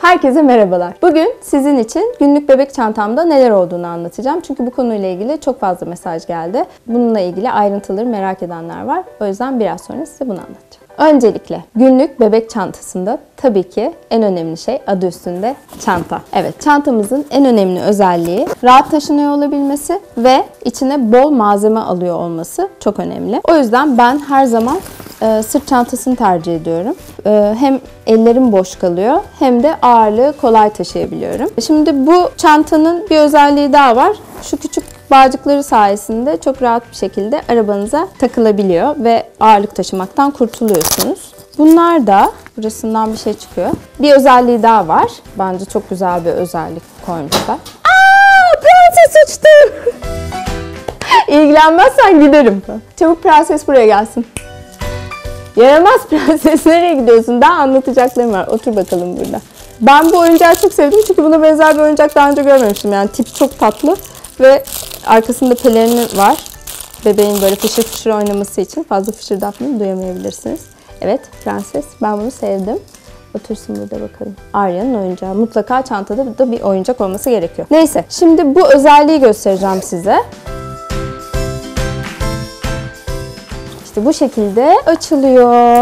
Herkese merhabalar. Bugün sizin için günlük bebek çantamda neler olduğunu anlatacağım. Çünkü bu konuyla ilgili çok fazla mesaj geldi. Bununla ilgili ayrıntıları merak edenler var. O yüzden biraz sonra size bunu anlatacağım. Öncelikle günlük bebek çantasında tabii ki en önemli şey adı üstünde çanta. Evet, çantamızın en önemli özelliği rahat taşınıyor olabilmesi ve içine bol malzeme alıyor olması çok önemli. O yüzden ben her zaman sırt çantasını tercih ediyorum. Hem ellerim boş kalıyor hem de ağırlığı kolay taşıyabiliyorum. Şimdi bu çantanın bir özelliği daha var. Şu küçük bağcıkları sayesinde çok rahat bir şekilde arabanıza takılabiliyor ve ağırlık taşımaktan kurtuluyorsunuz. Bunlar da burasından bir şey çıkıyor. Bir özelliği daha var. Bence çok güzel bir özellik koymuşlar. Prenses uçtu! İlgilenmezsen giderim. Çabuk prenses buraya gelsin. Yaramaz prenses, nereye gidiyorsun? Daha anlatacaklarım var. Otur bakalım burada. Ben bu oyuncağı çok sevdim çünkü buna benzer bir oyuncak daha önce görmemiştim. Yani tip çok tatlı ve arkasında pelerini var. Bebeğin böyle fışır fışır oynaması için. Fazla fışırdatmayı duyamayabilirsiniz. Evet, prenses. Ben bunu sevdim. Otursun burada bakalım. Arya'nın oyuncağı. Mutlaka çantada da bir oyuncak olması gerekiyor. Neyse, şimdi bu özelliği göstereceğim size. Bu şekilde açılıyor.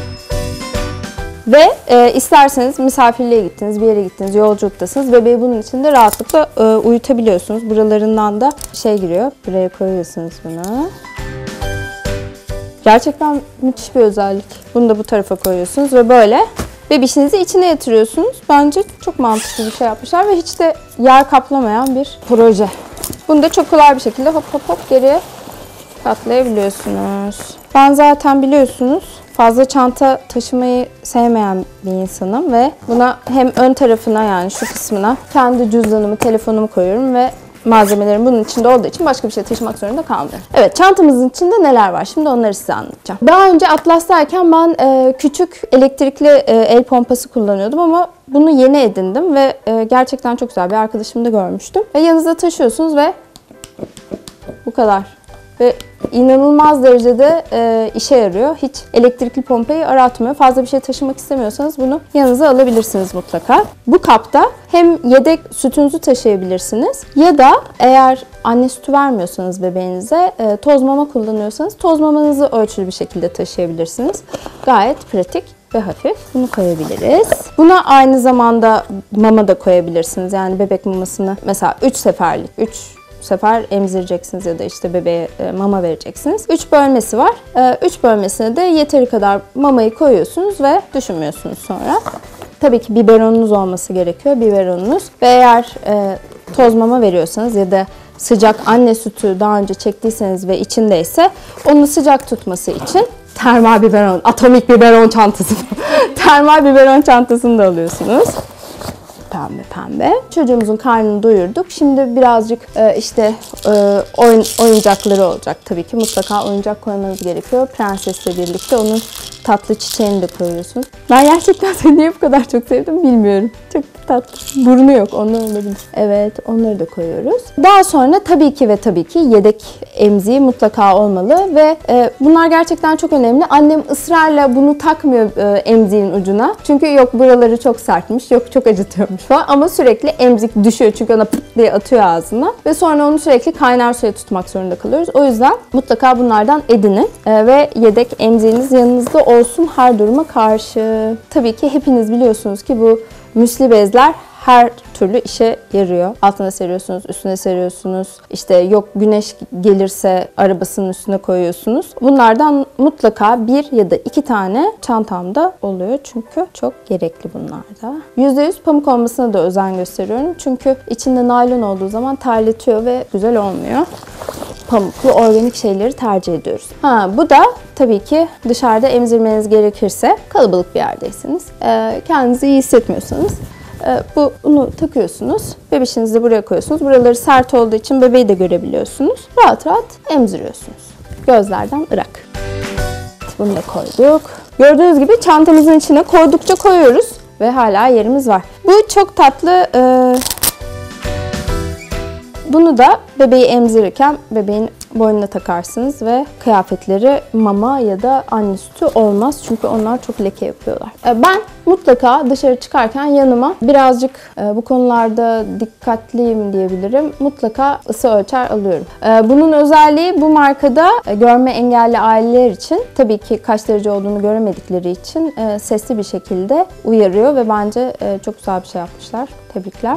Ve isterseniz misafirliğe gittiniz, bir yere gittiniz, yolculuktasınız. Bebeği bunun içinde rahatlıkla uyutabiliyorsunuz. Buralarından da şey giriyor. Buraya koyuyorsunuz bunu. Gerçekten müthiş bir özellik. Bunu da bu tarafa koyuyorsunuz ve böyle bebişinizi içine yatırıyorsunuz. Bence çok mantıklı bir şey yapmışlar ve hiç de yer kaplamayan bir proje. Bunu da çok kolay bir şekilde hop hop hop geriye katlayabiliyorsunuz. Ben zaten biliyorsunuz fazla çanta taşımayı sevmeyen bir insanım ve buna hem ön tarafına, yani şu kısmına kendi cüzdanımı, telefonumu koyuyorum ve malzemelerim bunun içinde olduğu için başka bir şey taşımak zorunda kalmıyorum. Evet, çantamızın içinde neler var? Şimdi onları size anlatacağım. Daha önce Atlas'tayken ben küçük elektrikli el pompası kullanıyordum ama bunu yeni edindim ve gerçekten çok güzel, bir arkadaşımda görmüştüm. Ve yanınızda taşıyorsunuz ve bu kadar. Ve inanılmaz derecede işe yarıyor. Hiç elektrikli pompayı aratmıyor. Fazla bir şey taşımak istemiyorsanız bunu yanınıza alabilirsiniz mutlaka. Bu kapta hem yedek sütünüzü taşıyabilirsiniz ya da eğer anne sütü vermiyorsanız bebeğinize, toz mama kullanıyorsanız toz mamanızı ölçülü bir şekilde taşıyabilirsiniz. Gayet pratik ve hafif. Bunu koyabiliriz. Buna aynı zamanda mama da koyabilirsiniz. Yani bebek mamasını mesela 3 seferlik, 3 sefer emzireceksiniz ya da işte bebeğe mama vereceksiniz. 3 bölmesi var. 3 bölmesine de yeteri kadar mamayı koyuyorsunuz ve düşünmüyorsunuz sonra. Tabii ki biberonunuz olması gerekiyor. Biberonunuz. Ve eğer toz mama veriyorsanız ya da sıcak anne sütü daha önce çektiyseniz ve içindeyse onu sıcak tutması için termal biberon, atomik biberon çantası. Termal biberon çantasını da alıyorsunuz. Pembe pembe. Çocuğumuzun karnını doyurduk. Şimdi birazcık oyuncakları olacak tabii ki. Mutlaka oyuncak koymanız gerekiyor. Prensesle birlikte onun tatlı çiçeğini de koyuyorsunuz. Ben gerçekten seni niye bu kadar çok sevdim bilmiyorum. Çok tatlı. Burnu yok, ondan olabilir. Evet, onları da koyuyoruz. Daha sonra tabii ki yedek emziği mutlaka olmalı ve bunlar gerçekten çok önemli. Annem ısrarla bunu takmıyor emziğin ucuna. Çünkü yok buraları çok sertmiş, yok çok acıtıyormuş falan. Ama sürekli emzik düşüyor çünkü ona pıt diye atıyor ağzına. Ve sonra onu sürekli kaynar suya tutmak zorunda kalıyoruz. O yüzden mutlaka bunlardan edinin ve yedek emziğiniz yanınızda olsun her duruma karşı. Tabii ki hepiniz biliyorsunuz ki bu müsli bezler her türlü işe yarıyor. Altına seriyorsunuz, üstüne seriyorsunuz. İşte yok güneş gelirse arabasının üstüne koyuyorsunuz. Bunlardan mutlaka 1 ya da 2 tane çantamda oluyor. Çünkü çok gerekli bunlar da. %100 pamuk olmasına da özen gösteriyorum. Çünkü içinde naylon olduğu zaman terletiyor ve güzel olmuyor. Pamuklu, organik şeyleri tercih ediyoruz. Bu da tabii ki dışarıda emzirmeniz gerekirse, kalabalık bir yerdeyseniz, kendinizi iyi hissetmiyorsanız bunu takıyorsunuz. Bebişinizi de buraya koyuyorsunuz. Buraları sert olduğu için bebeği de görebiliyorsunuz. Rahat rahat emziriyorsunuz. Gözlerden ırak. Bunu da koyduk. Gördüğünüz gibi çantamızın içine koydukça koyuyoruz ve hala yerimiz var. Bu çok tatlı. Bunu da bebeği emzirirken bebeğin boynuna takarsınız ve kıyafetleri mama ya da anne sütü olmaz. Çünkü onlar çok leke yapıyorlar. Ben mutlaka dışarı çıkarken yanıma birazcık bu konularda dikkatliyim diyebilirim. Mutlaka ısı ölçer alıyorum. Bunun özelliği bu markada görme engelli aileler için tabii ki kaç derece olduğunu göremedikleri için sesli bir şekilde uyarıyor ve bence çok güzel bir şey yapmışlar. Tebrikler.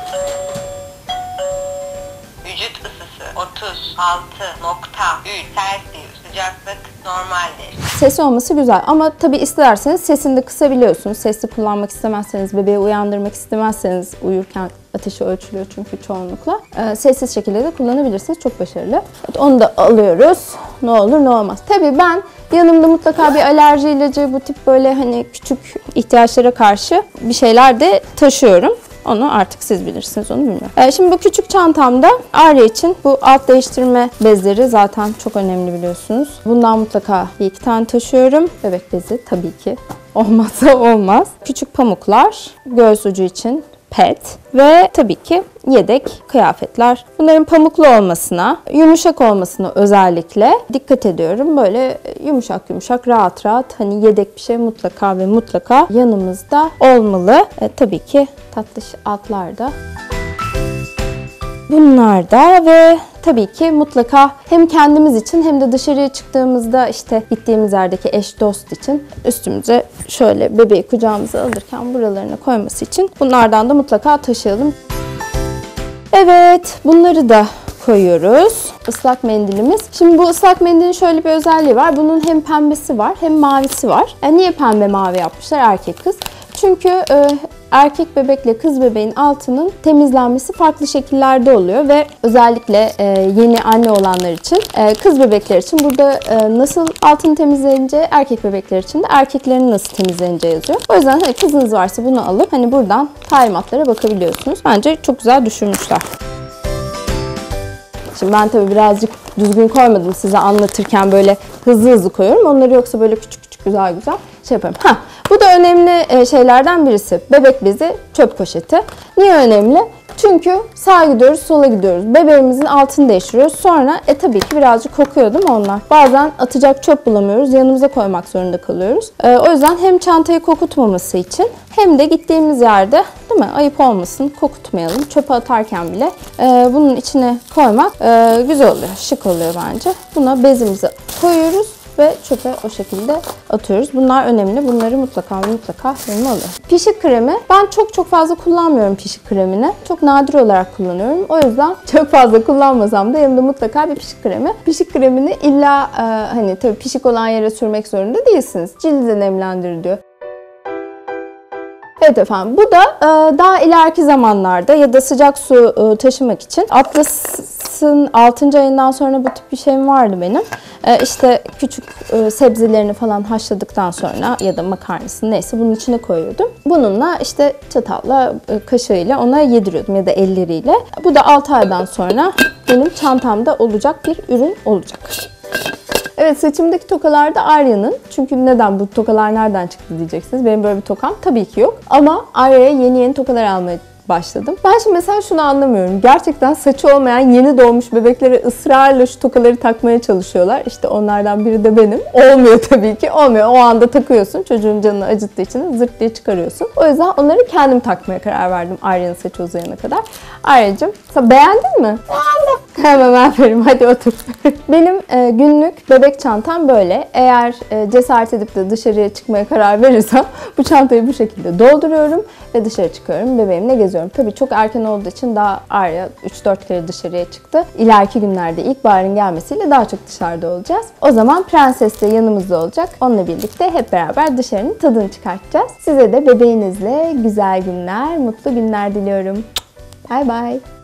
Vücut ısısı 36.3 Celsius, sıcaklık normaldir. Sesi olması güzel ama tabii isterseniz sesini de kısabiliyorsunuz. Sesli kullanmak istemezseniz, bebeği uyandırmak istemezseniz uyurken ateşi ölçülüyor çünkü çoğunlukla. Sessiz şekilde de kullanabilirsiniz. Çok başarılı. Evet, onu da alıyoruz. Ne olur ne olmaz. Tabii ben yanımda mutlaka bir alerji ilacı, bu tip böyle hani küçük ihtiyaçlara karşı bir şeyler de taşıyorum. Onu artık siz bilirsiniz, onu bilmiyorum. Şimdi bu küçük çantamda Arya için bu alt değiştirme bezleri zaten çok önemli biliyorsunuz. Bundan mutlaka bir iki tane taşıyorum. Bebek bezi tabii ki olmazsa olmaz. Küçük pamuklar, göğüs ucu için pet ve tabii ki yedek kıyafetler. Bunların pamuklu olmasına, yumuşak olmasına özellikle dikkat ediyorum. Böyle yumuşak yumuşak, rahat rahat hani yedek bir şey mutlaka ve mutlaka yanımızda olmalı. Tabii ki tatlış altlar da. Bunlar da ve tabii ki mutlaka hem kendimiz için hem de dışarıya çıktığımızda işte gittiğimiz yerdeki eş dost için üstümüze şöyle bebeği kucağımıza alırken buralarına koyması için bunlardan da mutlaka taşıyalım. Evet, bunları da koyuyoruz. Islak mendilimiz. Şimdi bu ıslak mendilin şöyle bir özelliği var. Bunun hem pembesi var hem mavisi var. Niye pembe mavi yapmışlar erkek kız? Çünkü erkek bebekle kız bebeğin altının temizlenmesi farklı şekillerde oluyor ve özellikle yeni anne olanlar için, kız bebekler için burada nasıl altın temizleneceği, erkek bebekler için de erkeklerin nasıl temizleneceği yazıyor. O yüzden hani kızınız varsa bunu alıp hani buradan talimatlara bakabiliyorsunuz. Bence çok güzel düşünmüşler. Şimdi ben tabii birazcık düzgün koymadım size anlatırken, böyle hızlı hızlı koyuyorum. Onları yoksa böyle küçük küçük güzel güzel şey yaparım. Bu da önemli şeylerden birisi. Bebek bezi, çöp poşeti. Niye önemli? Çünkü sağa gidiyoruz, sola gidiyoruz. Bebeğimizin altını değiştiriyoruz. Sonra tabii ki birazcık kokuyor değil mi onlar? Bazen atacak çöp bulamıyoruz. Yanımıza koymak zorunda kalıyoruz. O yüzden hem çantayı kokutmaması için hem de gittiğimiz yerde değil mi? Ayıp olmasın, kokutmayalım. Çöpe atarken bile bunun içine koymak güzel oluyor, şık oluyor bence. Buna bezimizi koyuyoruz ve çöpe o şekilde atıyoruz. Bunlar önemli. Bunları mutlaka yanıma alıyorum. Pişik kremi. Ben çok fazla kullanmıyorum pişik kremini. Çok nadir olarak kullanıyorum. O yüzden çok fazla kullanmasam da yanımda mutlaka bir pişik kremi. Pişik kremini illa hani tabii pişik olan yere sürmek zorunda değilsiniz. Cildi nemlendirir diyor. Evet efendim, bu da daha ileriki zamanlarda ya da sıcak su taşımak için. Atlas'ın 6. ayından sonra bu tip bir şeyim vardı benim. İşte küçük sebzelerini falan haşladıktan sonra ya da makarnasını neyse bunun içine koyuyordum. Bununla işte çatalla, kaşığıyla ona yediriyordum ya da elleriyle. Bu da 6 aydan sonra benim çantamda olacak bir ürün olacak. Evet, saçımdaki tokalar da Arya'nın. Çünkü neden bu tokalar nereden çıktı diyeceksiniz. Benim böyle bir tokam tabii ki yok. Ama Arya'ya yeni tokalar almaya başladım. Ben şimdi mesela şunu anlamıyorum. Gerçekten saçı olmayan yeni doğmuş bebeklere ısrarla şu tokaları takmaya çalışıyorlar. İşte onlardan biri de benim. Olmuyor tabii ki. Olmuyor. O anda takıyorsun. Çocuğun canını acıttığı için zırt diye çıkarıyorsun. O yüzden onları kendim takmaya karar verdim Arya'nın saçı uzayana kadar. Arya'cığım, sen beğendin mi? Beğendim. Hemen aferin. Hadi otur. Benim günlük bebek çantam böyle. Eğer cesaret edip de dışarıya çıkmaya karar verirsem bu çantayı bu şekilde dolduruyorum ve dışarı çıkıyorum. Bebeğimle geziyorum. Tabii çok erken olduğu için daha Arya 3-4 kere dışarıya çıktı. İleriki günlerde ilkbaharın gelmesiyle daha çok dışarıda olacağız. O zaman prenses de yanımızda olacak. Onunla birlikte hep beraber dışarının tadını çıkartacağız. Size de bebeğinizle güzel günler, mutlu günler diliyorum. Bye bye.